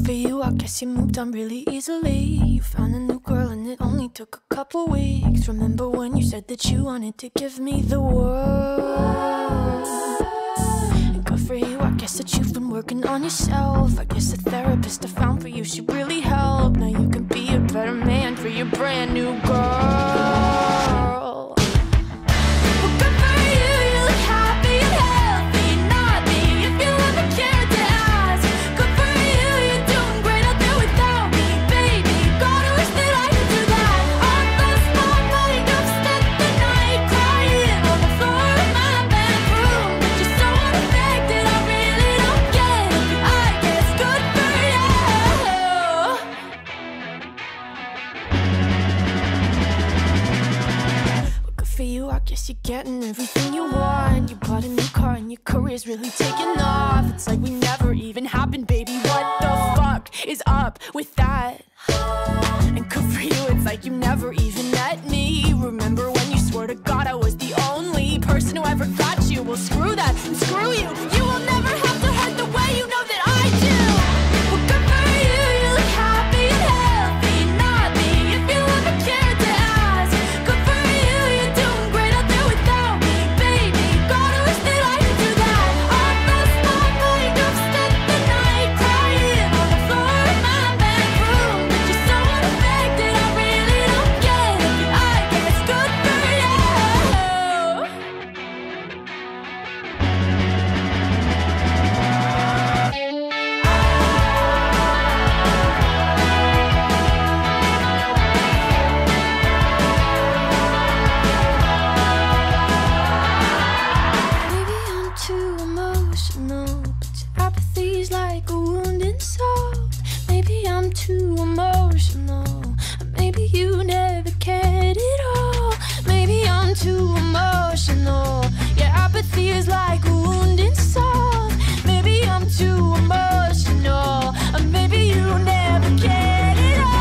for you, I guess you moved on really easily. You found a new girl and it only took a couple weeks. Remember when you said that you wanted to give me the world? And good for you, I guess that you've been working on yourself. I guess the therapist I found for you, she really helped. Now you can be a better man for your brand new girl. For you, I guess you're getting everything you want. You bought a new car and your career's really taking off. It's like we never even happened, baby. What the fuck is up with that? And good for you, it's like you never even met me. Remember when you swore to God I was the only person who ever got you? Well, screw that and screw you. You will never have to hurt the way you know that I do. Well, good for you, you look happy and healthy. Not me, if you ever cared to ask. Good for you, you're doing great out there without me, baby. Gotta wish that I could do that. I lost my mind, I've spent the night crying on the floor of my bedroom. But you're so unaffected, I really don't get it. But I guess good for you. Maybe I'm too emotional, but your apathy's like a wounded soul. Maybe I'm too emotional, maybe you never cared at all. Maybe I'm too emotional, your apathy is like a wounded soul. Maybe I'm too emotional, maybe you never cared at all.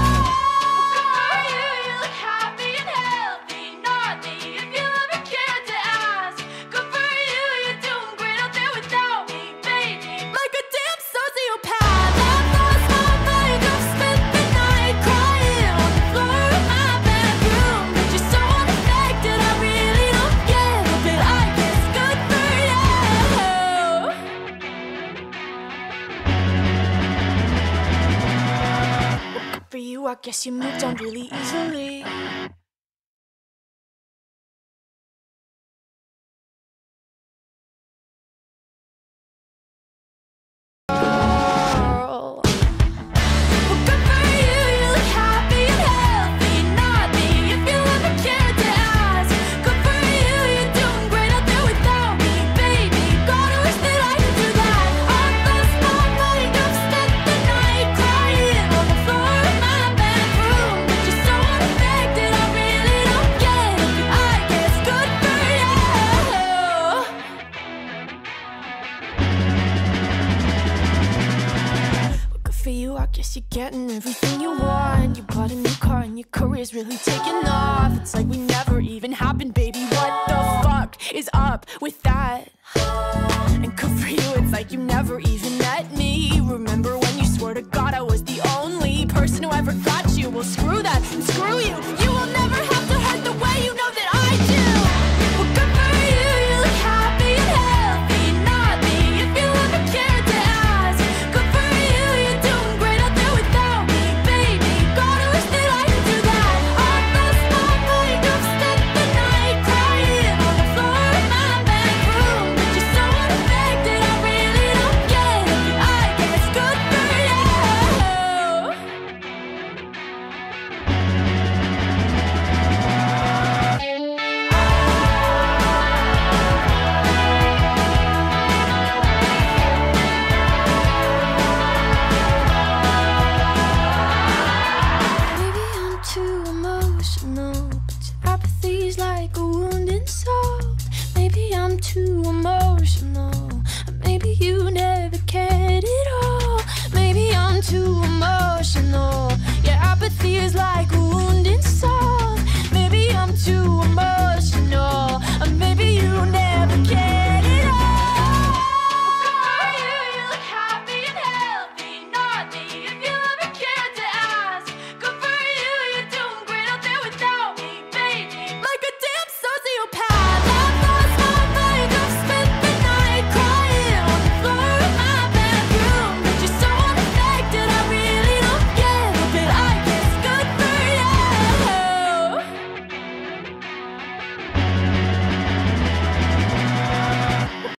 You look happy and healthy, not me, if you ever cared to ask. Good for you, you're doing great out there without me, baby. Like a damn sociopath, I've lost my mind, I've spent the night crying on the floor of my bedroom. But you're so unaffected, I really don't get it. But I guess good for you. Well, good for you, I guess you moved on really easily. Well, good for you, you look happy and healthy. Not me, if you ever cared to ask. Good for you, you're doing great out there without me, baby. Gotta wish that I could do that. I lost my mind, I've spent the night crying on the floor of my bedroom. But you're so unaffected, I really don't get it. But I guess good for you. Well, good for you, I guess you're getting everything you want. You bought a new car and your career's really taking off. It's like we never even happened, baby. What the fuck is up with that? And good for you, it's like you never even met me. Remember when you swore to God I was the only person who ever got you? Well, screw that and screw you.